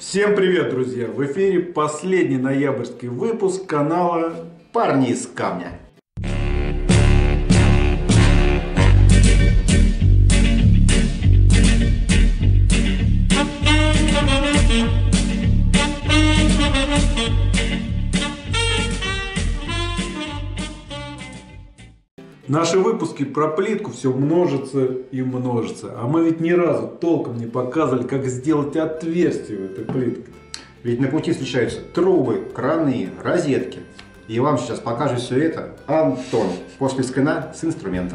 Всем привет, друзья! В эфире последний ноябрьский выпуск канала «Парни из камня». Наши выпуски про плитку все множится и множится. А мы ведь ни разу толком не показывали, как сделать отверстие в этой плитке. Ведь на пути встречаются трубы, краны, розетки. И вам сейчас покажет все это Антон после скрина с инструментом.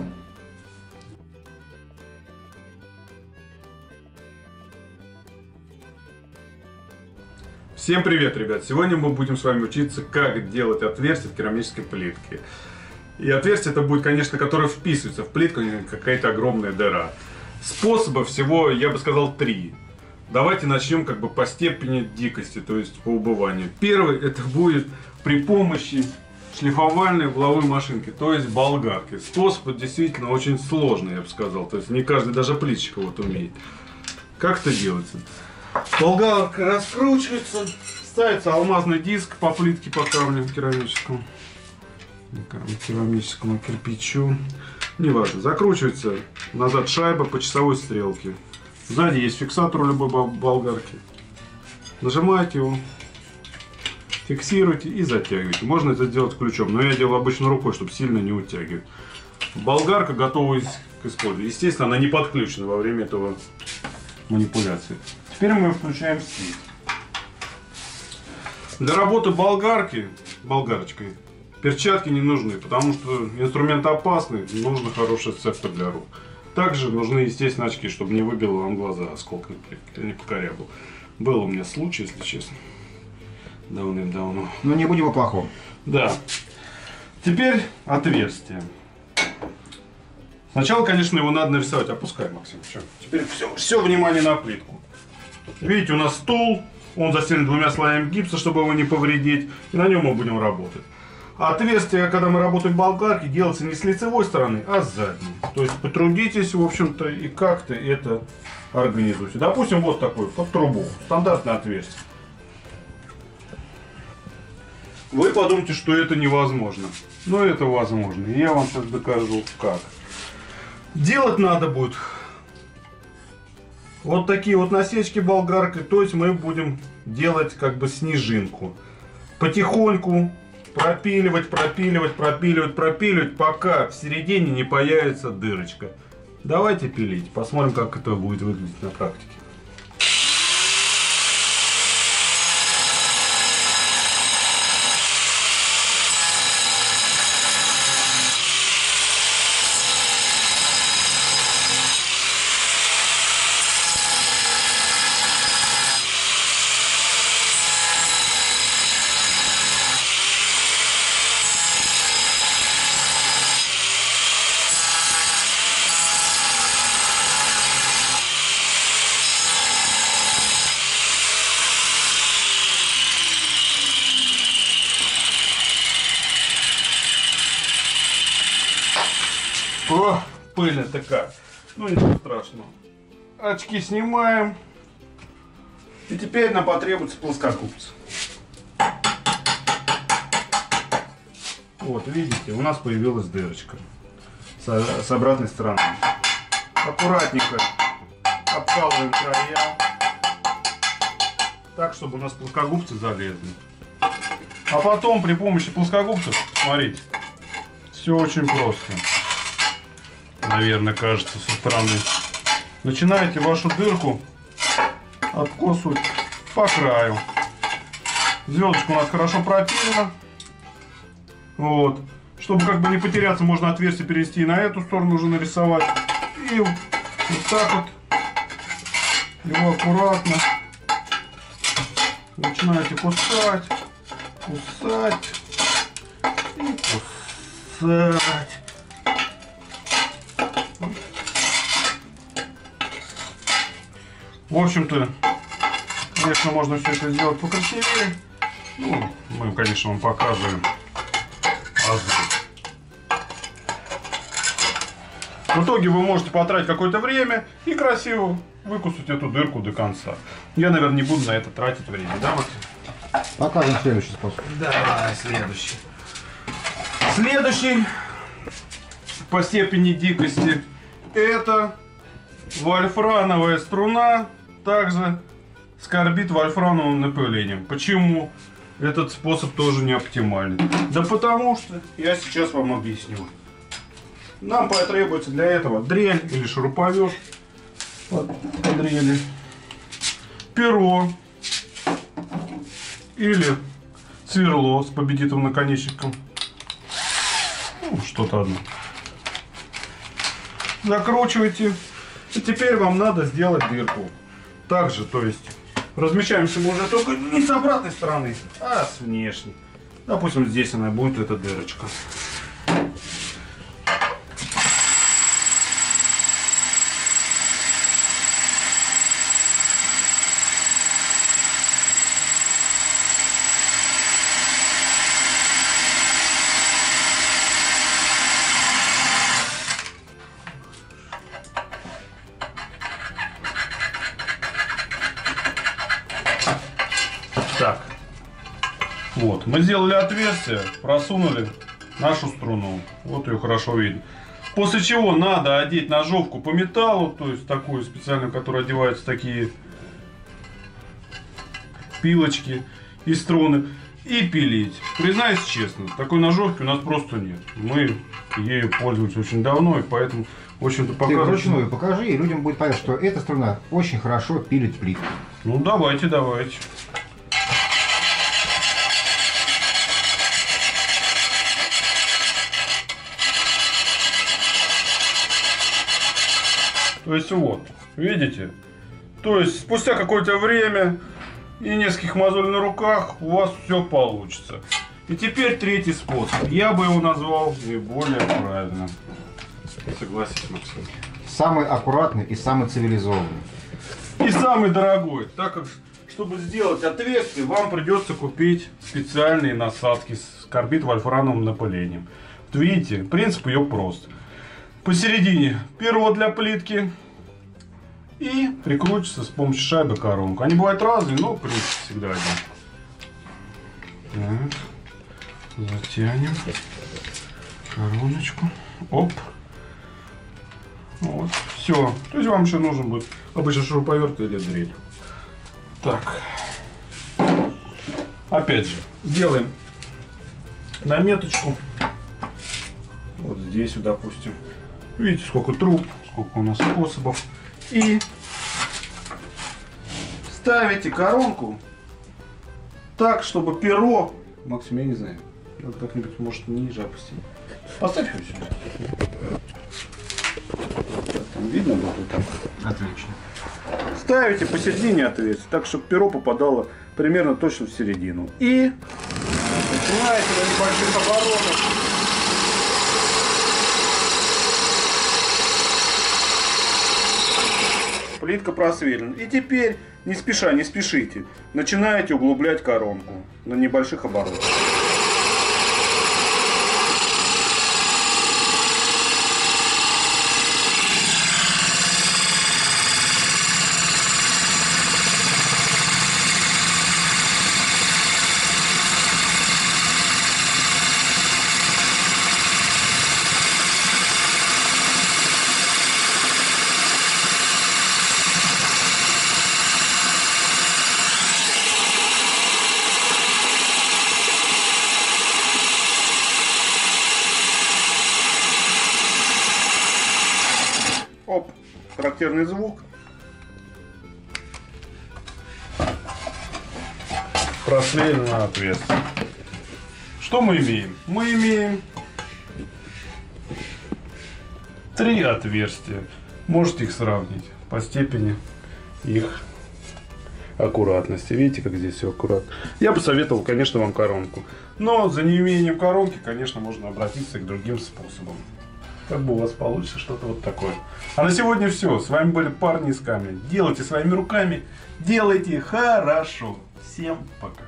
Всем привет, ребят! Сегодня мы будем с вами учиться, как делать отверстие в керамической плитке. И отверстие это будет, конечно, которое вписывается в плитку, не какая-то огромная дыра. Способов всего, я бы сказал, 3. Давайте начнем как бы по степени дикости, то есть по убыванию. Первый это будет при помощи шлифовальной угловой машинки, то есть болгарки. Способ действительно очень сложный, я бы сказал. То есть не каждый даже плитчик вот умеет. Как это делается? Болгарка раскручивается, ставится алмазный диск по плитке, по камню керамическому. Керамическому кирпичу. Неважно. Закручивается назад шайба по часовой стрелке. Сзади есть фиксатор у любой болгарки. Нажимаете его, фиксируете и затягиваете. Можно это сделать ключом, но я делаю обычно рукой, чтобы сильно не утягивать. Болгарка готова к использованию. Естественно, она не подключена во время этого манипуляции. Теперь мы включаем свет. Для работы болгарочкой, перчатки не нужны, потому что инструмент опасный, нужен хороший сцептор для рук. Также нужны, естественно, очки, чтобы не выбило вам глаза осколками плитки, не покорябу. Был у меня случай, если честно, давным-давно. Но не будем о плохом. Да. Теперь отверстие. Сначала, конечно, его надо нарисовать. Опускай, Максим. Все. Теперь все внимание на плитку. Видите, у нас стол, он застелен 2 слоями гипса, чтобы его не повредить, и на нем мы будем работать. А отверстие, когда мы работаем в болгарке, делается не с лицевой стороны, а с задней. То есть потрудитесь, в общем-то, и как-то это организуйте. Допустим, вот такой, под трубу, стандартное отверстие. Вы подумайте, что это невозможно. Но это возможно. И я вам сейчас докажу, как. Делать надо будет вот такие вот насечки болгаркой. То есть мы будем делать как бы снежинку. Потихоньку пропиливать, пока в середине не появится дырочка. Давайте пилить, посмотрим, как это будет выглядеть на практике. О, пыльная такая. Ну ничего страшного. Очки снимаем. И теперь нам потребуется плоскогубцы. Вот, видите, у нас появилась дырочка с обратной стороны. Аккуратненько обкалываем края, так, чтобы у нас плоскогубцы залезли. А потом при помощи плоскогубцев, смотрите, все очень просто. Наверное, кажется со стороны. Начинаете вашу дырку откусывать по краю. Звездочка у нас хорошо пропилена. Вот. Чтобы как бы не потеряться, можно отверстие перевести и на эту сторону уже нарисовать. И вот так вот его аккуратно начинаете кусать и кусать. В общем-то, конечно, можно все это сделать покрасивее. Ну, мы, конечно, вам показываем азы. В итоге вы можете потратить какое-то время и красиво выкусать эту дырку до конца. Я, наверное, не буду на это тратить время, да, Максим? Покажем следующий способ. Давай, следующий. Следующий по степени дикости это вольфрановая струна, также с карбид вольфрановым напылением. Почему этот способ тоже не оптимальный? Да потому что я сейчас вам объясню. Нам потребуется для этого дрель или шуруповерт по дрели, перо или сверло с победитым наконечником. Ну, что-то одно. Закручивайте. И теперь вам надо сделать дырку. Также, то есть, размещаемся мы уже только не с обратной стороны, а с внешней. Допустим, здесь она будет, эта дырочка. Так, вот, мы сделали отверстие, просунули нашу струну, вот ее хорошо видно. После чего надо одеть ножовку по металлу, то есть такую специальную, которая одеваются такие пилочки и струны, и пилить. Признаюсь честно, такой ножовки у нас просто нет. Мы ею пользуемся очень давно, и поэтому, в общем-то, Ты вручную покажи, и людям будет понятно, что эта струна очень хорошо пилит плитку. Ну, давайте. То есть вот, видите? То есть спустя какое-то время и нескольких мозолей на руках у вас все получится. И теперь третий способ. Я бы его назвал наиболее правильным. Согласись, Максим. Самый аккуратный и самый цивилизованный. И самый дорогой, так как, чтобы сделать отверстие, вам придется купить специальные насадки с карбид вольфрановым напылением. Вот видите, принцип ее прост. Посередине перо для плитки и прикручивается с помощью шайбы коронку. Они бывают разные, но принцип всегда один. Так, затянем короночку. Оп. Вот, все. То есть вам еще нужен будет обычно шуруповерт или дрель. Так. Опять же, делаем наметочку. Вот здесь, допустим. Видите, сколько труб, сколько у нас способов. И ставите коронку так, чтобы перо... Максим, я не знаю. Надо как-нибудь, может, ниже опустить. Поставь его сюда. Там видно было так? Отлично. Ставите посередине отверстия, так, чтобы перо попадало примерно точно в середину. И начинаете на небольших оборотах. Плитка просверлена. И теперь, не спеша, не спешите, начинаете углублять коронку на небольших оборотах. Оп, характерный звук. Просверлено отверстие. Что мы имеем? Мы имеем 3 отверстия. Можете их сравнить по степени их аккуратности. Видите, как здесь все аккуратно. Я бы советовал, конечно, вам коронку. Но за неимением коронки, конечно, можно обратиться к другим способам. Как бы у вас получится что-то вот такое. А на сегодня все. С вами были парни из камня. Делайте своими руками. Делайте хорошо. Всем пока.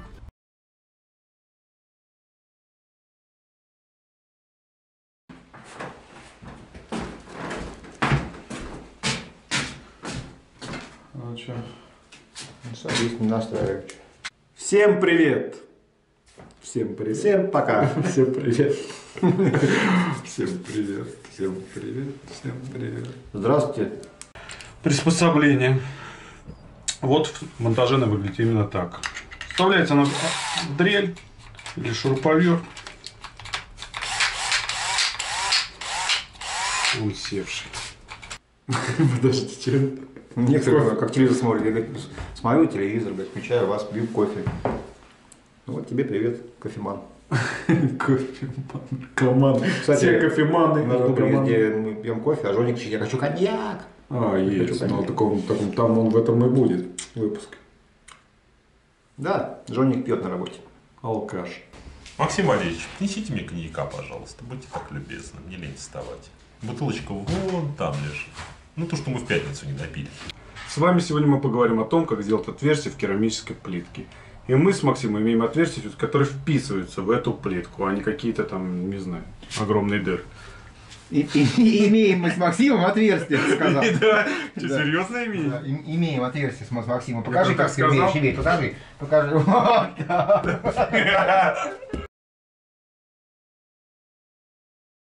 Ну что? Садись, не настраивай. Всем привет! Всем привет! Всем пока. Всем привет! Всем привет! Всем привет! Всем привет! Здравствуйте. Приспособление. Вот в монтаже она выглядит именно так. Вставляется на дрель или шуруповерт. Он севший. Подождите. Некоторые как телевизор смотрят. Я говорю, смотрю телевизор, говорит, включаю вас, пью кофе. Ну вот тебе привет, кофеман. Кофеман. Команда. Кстати, все кофеманы. У нас был приезд, где мы пьем кофе, а Жоник кричит, я хочу коньяк. А, есть. Ну, там он в этом и будет выпуск. Да, Жоник пьет на работе. Алкаш. Максим Валерьевич, принесите мне коньяка, пожалуйста. Будьте так любезны, мне лень вставать. Бутылочка вон там лежит. Ну, то, что мы в пятницу не допили. С вами сегодня мы поговорим о том, как сделать отверстие в керамической плитке. И мы с Максимом имеем отверстия, которые вписываются в эту плитку, а не какие-то там, не знаю, огромные дыры. Имеем мы с Максимом отверстие, сказал. Да, что, серьезно имеем? Да, имеем отверстие с Максимом. Покажи, Я как так ты умеешь иметь. Покажи. Вот так.